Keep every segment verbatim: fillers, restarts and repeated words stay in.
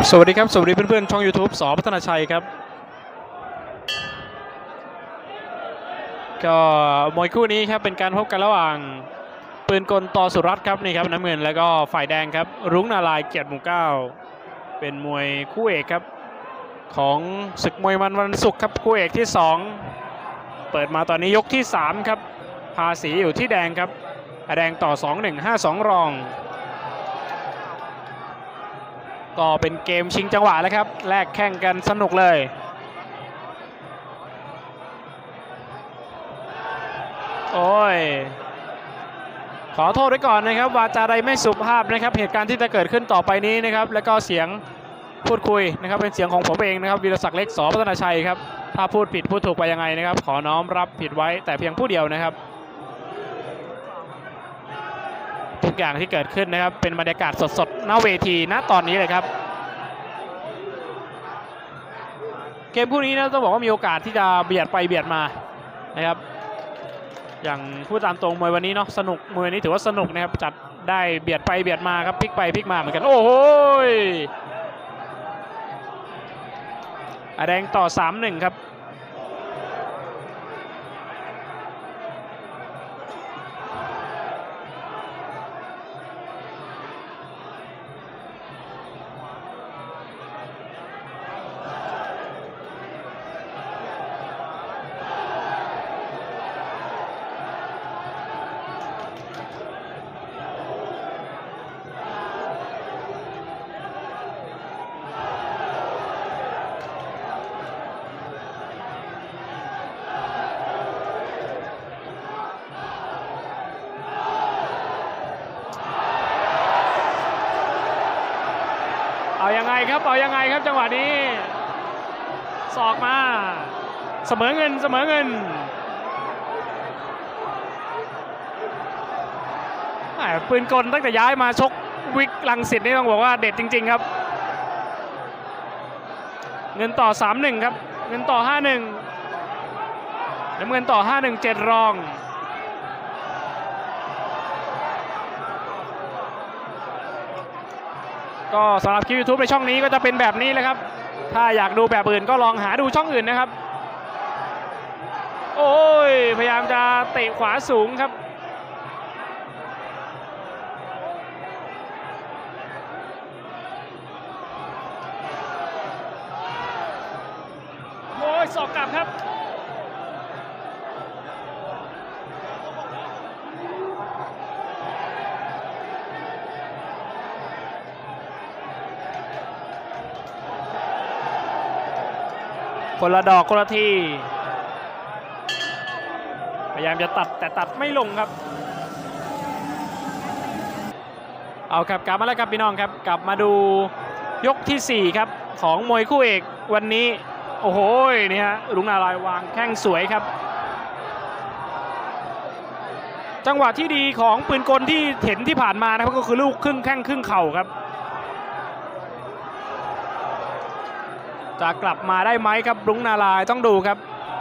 สวัสดีครับสวัสดีเพื่อนๆช่อง ยูทูบ ส.พัฒนาชัยครับก็มวยคู่นี้ครับเป็นการพบกันระหว่างปืนกลต่อสุรัตน์ครับนี่ครับน้ำเงินแล้วก็ฝ่ายแดงครับรุ้งนารายณ์เกียรติหมู่เก้าเป็นมวยคู่เอกครับของศึกมวยมันวันศุกร์ครับคู่เอกที่สองเปิดมาตอนนี้ยกที่สามครับภาษีอยู่ที่แดงครับแดงต่อสองหนึ่งห้าสองรองก็เป็นเกมชิงจังหวะแล้วครับแลกแข่งกันสนุกเลยโอ้ยขอโทษไว้ก่อนนะครับวาจาใดไม่สุภาพนะครับเหตุการณ์ที่จะเกิดขึ้นต่อไปนี้นะครับแล้วก็เสียงพูดคุยนะครับเป็นเสียงของผมเองนะครับวีรศักดิ์เล็ก ส.พัฒนาชัยครับถ้าพูดผิดพูดถูกไปยังไงนะครับขอน้อมรับผิดไว้แต่เพียงผู้เดียวนะครับทุกอย่างที่เกิดขึ้นนะครับเป็นบรรยากาศสดๆณเวทีณตอนนี้เลยครับเกมคู่นี้นะต้องบอกว่ามีโอกาสที่จะเบียดไปเบียดมานะครับอย่างพูดตามตรงมวยวันนี้เนาะสนุกมวยนี้ถือว่าสนุกนะครับจัดได้เบียดไปเบียดมาครับพลิกไปพลิกมาเหมือนกันโอ้โหแดงต่อ สามหนึ่ง ครับเอายังไงครับเอายังไงครับจังหวะนี้ศอกมาเสมอเงินเสมอเงินปืนกลตั้งแต่ย้ายมาชกวิกรังสิตนี่ต้องบอกว่าเด็ดจริงๆครับเงินต่อ สามหนึ่ง ครับเงินต่อ ห้าหนึ่ง น้ำเงินต่อ ห้าหนึ่ง เจ็ดรองก็สำหรับคลิป ยูทูบ ในช่องนี้ก็จะเป็นแบบนี้เลยครับถ้าอยากดูแบบอื่นก็ลองหาดูช่องอื่นนะครับโอ้ยพยายามจะเตะขวาสูงครับโอ้ยศอกกลับครับคนละดอกคนละทีพยายามจะตัดแต่ตัดไม่ลงครับเอาครับกลับมาแล้วครับพี่น้องครับกลับมาดูยกที่สี่ครับของมวยคู่เอกวันนี้โอ้โหนี่ฮะรุ้งนารายณ์วางแข้งสวยครับจังหวะที่ดีของปืนกลที่เห็นที่ผ่านมานะครับก็คือลูกครึ่งแข้งครึ่งเข่าครับจะกลับมาได้ไหมครับรุ้งนารายณ์ต้องดูครับ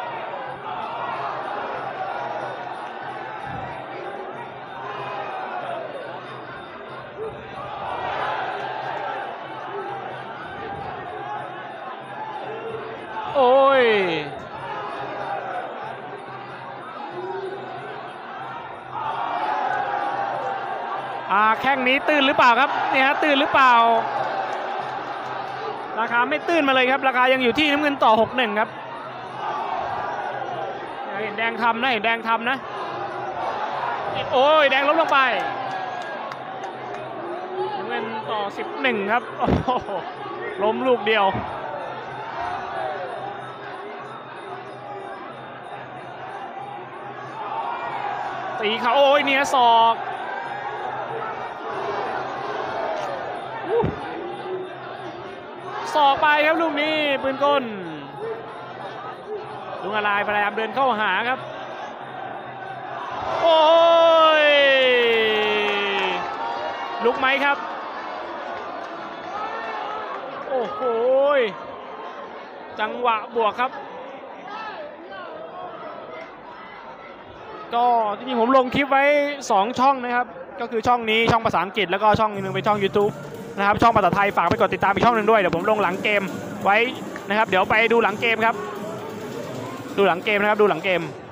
โอ้ยอ่าแข้งนี้ตื้นหรือเปล่าครับเนี่ยฮะตื้นหรือเปล่าราคาไม่ตื้นมาเลยครับราคายังอยู่ที่น้ำเงินต่อ หกหนึ่ง ครับเห็นแดงทำนะเห็นแดงทำนะโอ้ยแดงล้มลงไปน้ำเงินต่อ สิบเอ็ด ครับโอ้โหล้มลูกเดียวตีเขาโอ้ยเนี่ยศอกศอกไปครับลูกนี้ปืนกลรุ้งนารายณ์พยายามเดินเข้าหาครับโอ้ยลุกไหมครับโอ้โหจังหวะบวกครับ ก็จริงๆผมลงคลิปไว้สองช่องนะครับก็คือช่องนี้ช่องภาษาอังกฤษแล้วก็ช่องนึงเป็นช่อง ยูทูบนะครับช่องภาษาไทยฝากไปกดติดตามอีกช่องหนึ่งด้วยเดี๋ยวผมลงหลังเกมไว้นะครับเดี๋ยวไปดูหลังเกมครับดูหลังเกมนะครับดูหลังเกม